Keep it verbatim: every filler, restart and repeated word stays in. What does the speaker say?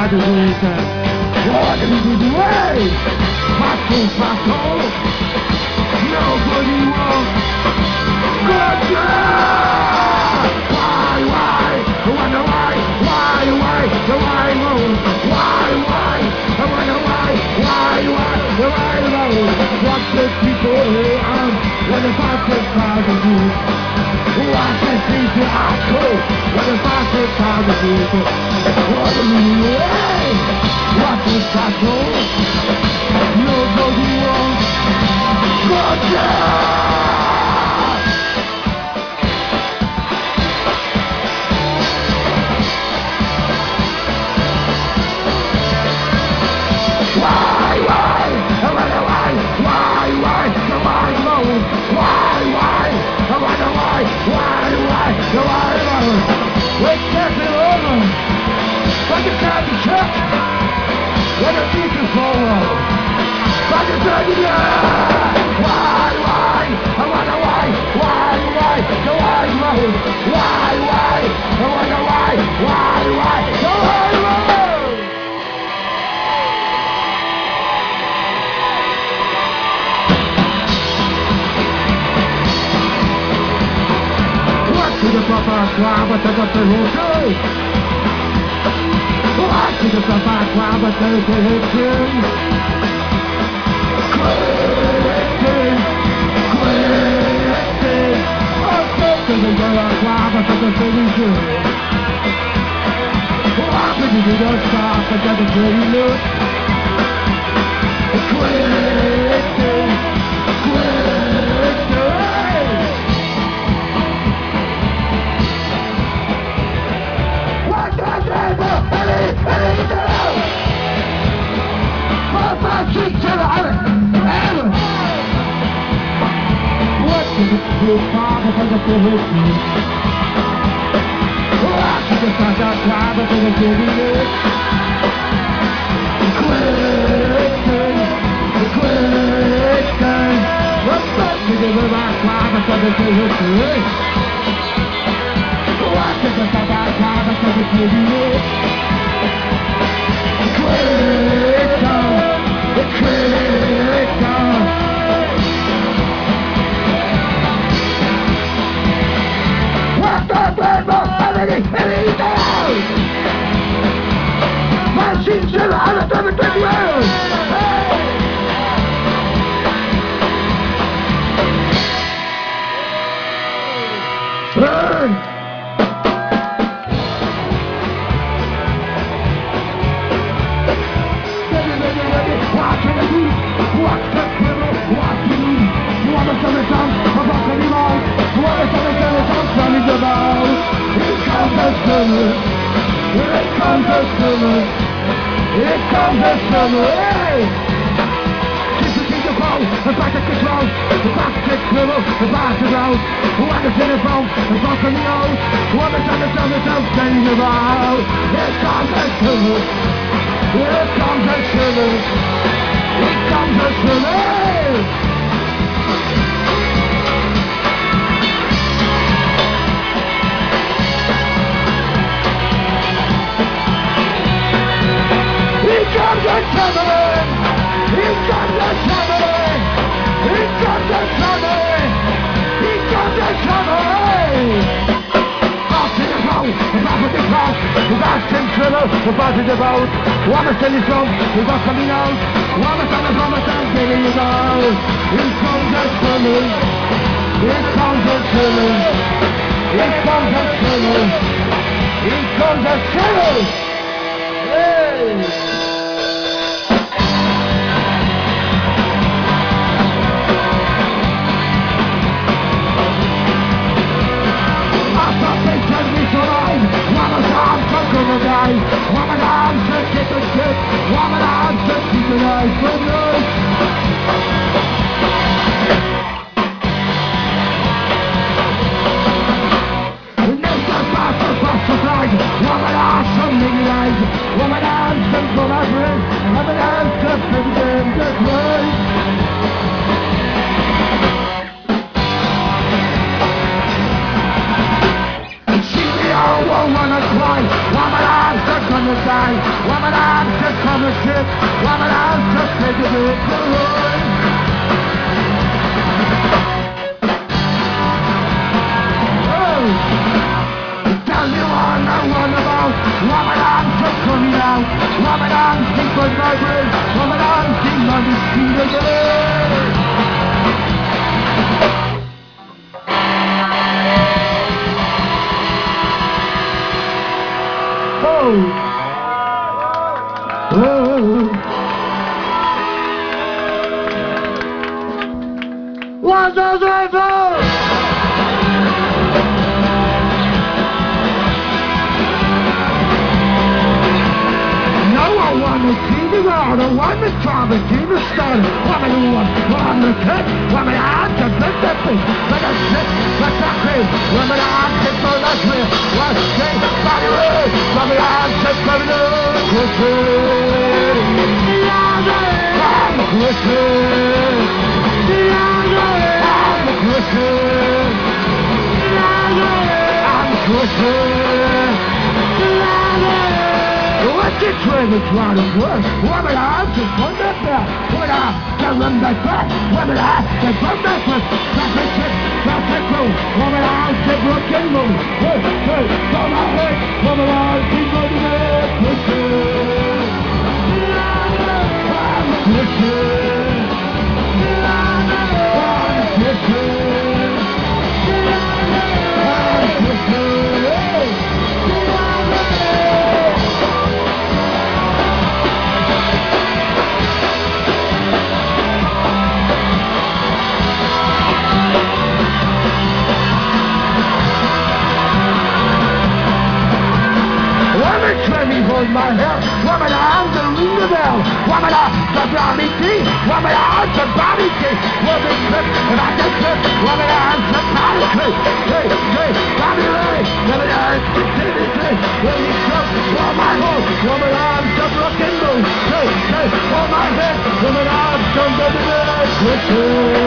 Margarita. Walking through the way, Paco, Paco. Nobody wants gotcha. Why, why? I wonder why, why, why? The why road. Why, why? I wonder why, why, why? The why road. Watch the people here on when the Paco, Paco. Watch the people I go when the Paco, Paco. What do you way? Watch the Paco. Nobody wants gotcha. When the teachers fall off, I can tell you that. Why, why? I wonder why, why, why? The why road. Why, why? I wonder why, why, why? The why road. What to the proper crowd, but I got the whole I see the back crowd, but there's a hitting. Quitting, quitting. I'm taking the yellow crowd, but there's a finishing. I'm thinking you don't stop, but there's a pretty look. Quitting, quitting. What the devil? Your father for the fifty. Oh, I should have found out why, but they were giving it. Quitting, quitting. What's that to give it back why, but they were giving it. Oh, I should have found out why, but they were giving it. Quitting, quitting. Machine shell on a double twenty round. Burn. Ready, ready, ready. Watch the beat. Watch the criminal. Watch the beat. You want to tell me something about the demon? You want to tell me something about? Here comes the summer. Here comes the summer. Here comes the summer. Hey! Keep the keep the phone. The back of the clothes. The back of the criminal. The back of the road. Who want to see the phone? The back of the nose. Who want to tell me something something about? Here comes the summer. Here comes the summer. Here comes the summer. Here comes the summer! Here comes the summer! Here comes the summer! Here comes the summer! Off to the road, the back of the crowd, the back to the thriller, the back of the boat. Wanna send you some, the back coming out. Wanna send the promise and getting you out. Here comes the summer! Here comes the summer! Here comes the summer! Here comes the summer! Hey! Woman arms to kick the shit. Woman arms to keep the life from us. The nation fast across the flag. Woman arms to make it right. Woman arms to go over it. Woman arms to pretend to play. She be all woman to cry. Woman arms to come to die. Woman but my brain, woman, I'm seeing on the street again. Oh. Oh. One, two, three, four. Wanna see the world, I wanna try to see the start. Wanna do one, wanna cut, wanna add to the difference. Like a shit, like a crib, wanna add to the trip. Wanna say, body road, wanna add to the trip. I'm a Christian. I'm a Christian. I'm a Christian. What's it trying to try to work? Woman, I'm just on that bell. Woman, I'm just run that back. Woman, I'm just run that back. Traffic check, traffic road. Woman, I'm just broken road. Hey, hey, come on, hey. Woman, I'm just going to make Christian. I'm a Christian. I'm a Christian. I'm a Christian. Hold my hair, woman, I'm the ring the bell, woman, I'm the brownie tea, woman, I'm the body tea, woman, trip, and I can trip, woman, I'm the body trip, hey, hey, body ray, woman, I'm the titty trip, when you trip, for my home, woman, I'm the rock and roll, hey, hey, for my head, woman, I'm the baby,